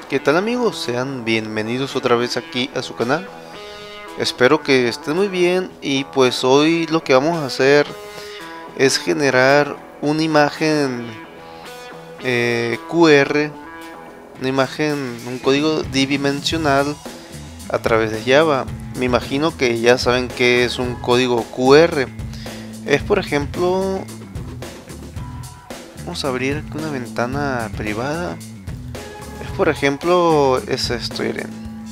¿Qué tal amigos? Sean bienvenidos otra vez aquí a su canal. Espero que estén muy bien y pues hoy lo que vamos a hacer es generar una imagen QR, una imagen, un código bidimensional a través de Java. Me imagino que ya saben qué es un código QR. Es por ejemplo, vamos a abrir aquí una ventana privada. Por ejemplo, es esto, miren.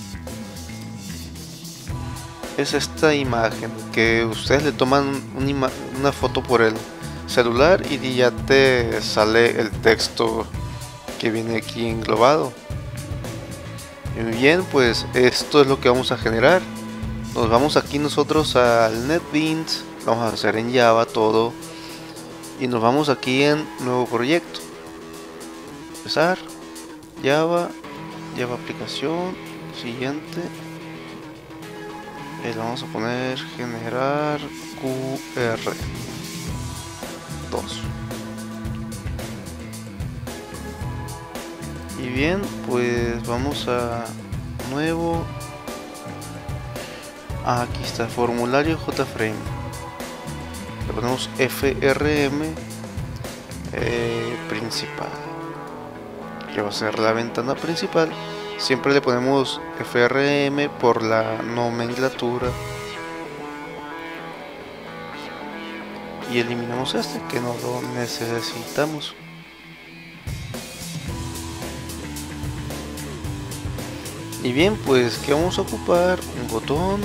Es esta imagen que ustedes le toman una foto por el celular y ya te sale el texto que viene aquí englobado. Muy bien, pues esto es lo que vamos a generar. Nos vamos aquí nosotros al NetBeans, vamos a hacer en Java todo y nos vamos aquí en nuevo proyecto. Empezar, Java aplicación, siguiente. Le vamos a poner generar QR 2. Y bien, pues vamos a nuevo. Aquí está, formulario JFrame. Le ponemos FRM principal, que va a ser la ventana principal. Siempre le ponemos FRM por la nomenclatura. Y eliminamos este que no lo necesitamos. Y bien, pues que vamos a ocupar un botón,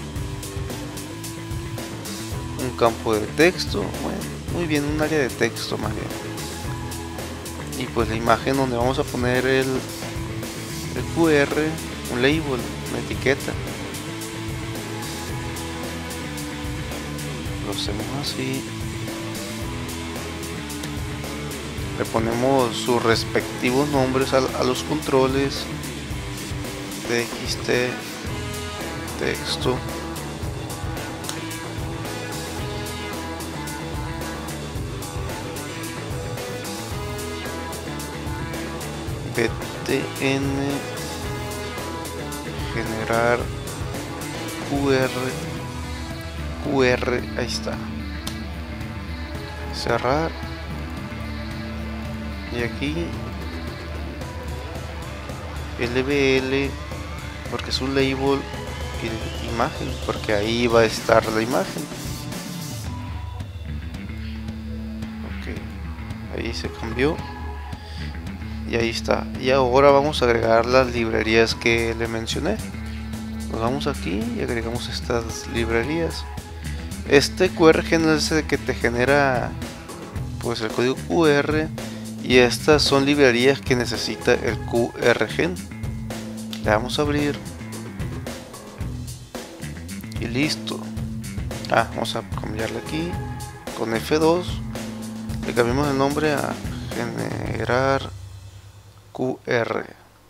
un campo de texto, bueno, muy bien, un área de texto más bien. Y pues la imagen donde vamos a poner el QR, un label, una etiqueta. Lo hacemos así. Le ponemos sus respectivos nombres a los controles. TXT, texto. BTN, generar QR, ahí está. Cerrar. Y aquí LBL, porque es un label, y imagen, porque ahí va a estar la imagen. Ok, ahí se cambió. Y ahí está. Y ahora vamos a agregar las librerías que le mencioné. Nos vamos aquí y agregamos estas librerías. Este QR Gen es el que te genera pues el código QR. Y estas son librerías que necesita el QR Gen. Le vamos a abrir. Y listo. Vamos a cambiarle aquí. Con F2. Le cambiamos el nombre a generar QR.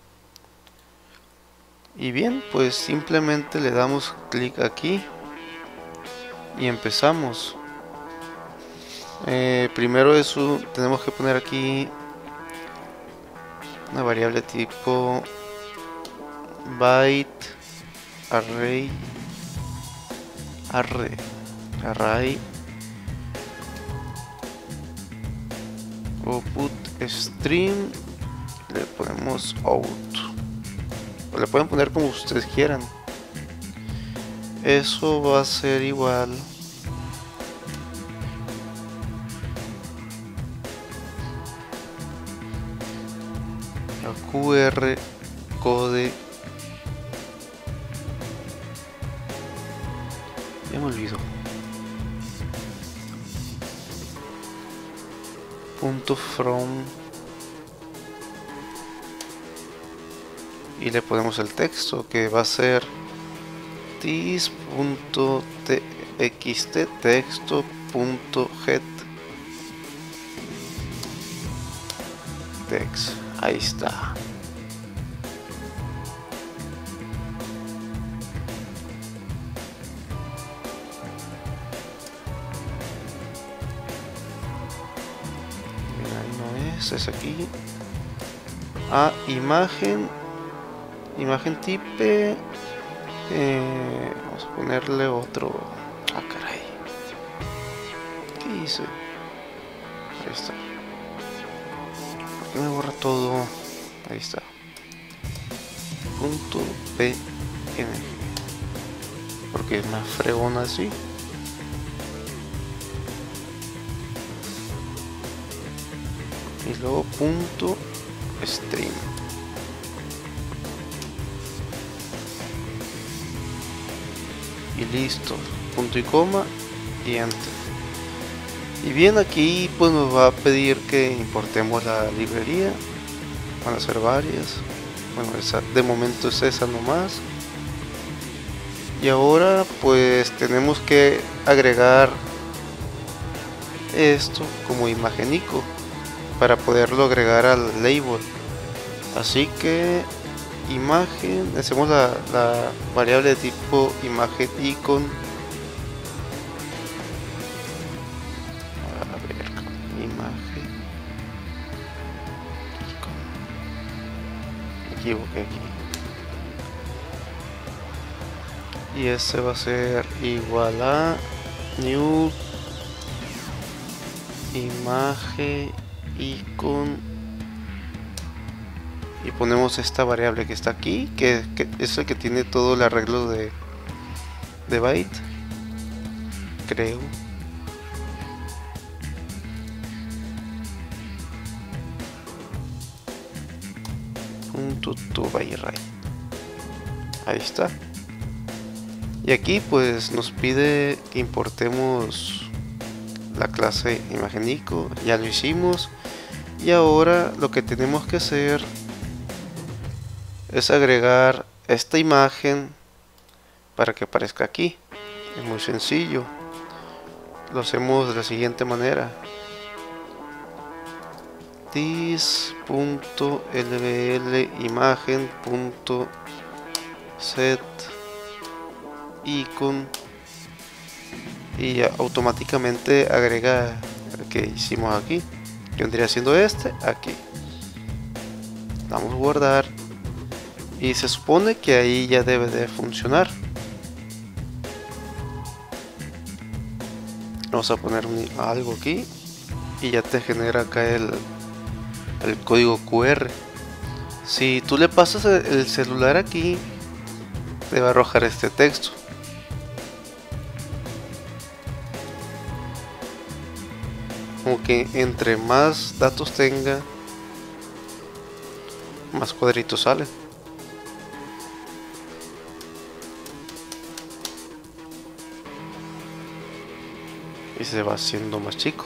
Y bien, pues simplemente le damos clic aquí y empezamos. Primero eso tenemos que poner aquí una variable tipo byte array output stream. Le ponemos out, o le pueden poner como ustedes quieran. Eso va a ser igual a QR code. Ya me olvido. Punto from. Y le ponemos el texto que va a ser this.txt texto.get text. Ahí está. Mira, ahí no es aquí. A imagen imagen type, vamos a ponerle otro. Ah, caray, ¿qué hice? Ahí está. ¿Por qué me borra todo? Ahí está. Punto PNG, porque es más fregón así. Y luego punto stream. Y listo, punto y coma y enter. Y bien, aquí pues nos va a pedir que importemos la librería. Van a ser varias. Bueno, esa, de momento es esa nomás. Y ahora pues tenemos que agregar esto como imagen icono para poderlo agregar al label. Así que imagen, hacemos la variable de tipo imagen icon. A ver, imagen icon. Me equivoqué aquí. Y ese va a ser igual a new imagen icon, y ponemos esta variable que está aquí, que es el que tiene todo el arreglo de byte, creo. Punto to byte. Ahí está. Y aquí pues nos pide que importemos la clase imagen icono. Ya lo hicimos. Y ahora lo que tenemos que hacer es agregar esta imagen para que aparezca aquí. Es muy sencillo. Lo hacemos de la siguiente manera. This.lbl imagen.set icon, y ya automáticamente agrega el que hicimos aquí, que vendría siendo este aquí. Damos a guardar y se supone que ahí ya debe de funcionar. Vamos a poner algo aquí y ya te genera acá el código QR. Si tú le pasas el celular aquí, te va a arrojar este texto. Como que entre más datos tenga, más cuadritos salen. Y se va haciendo más chico.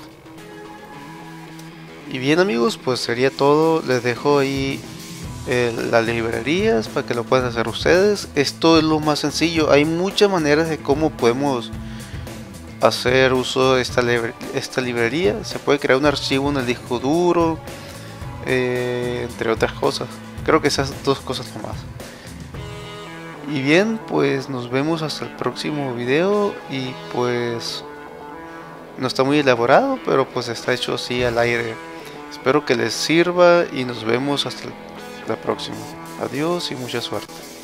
Y bien amigos, pues sería todo. Les dejo ahí las librerías para que lo puedan hacer ustedes. Esto es lo más sencillo. Hay muchas maneras de cómo podemos hacer uso de esta librería. Se puede crear un archivo en el disco duro, entre otras cosas. Creo que esas dos cosas nomás. Y bien, pues nos vemos hasta el próximo video. Y pues no está muy elaborado, pero pues está hecho así al aire. Espero que les sirva y nos vemos hasta la próxima. Adiós y mucha suerte.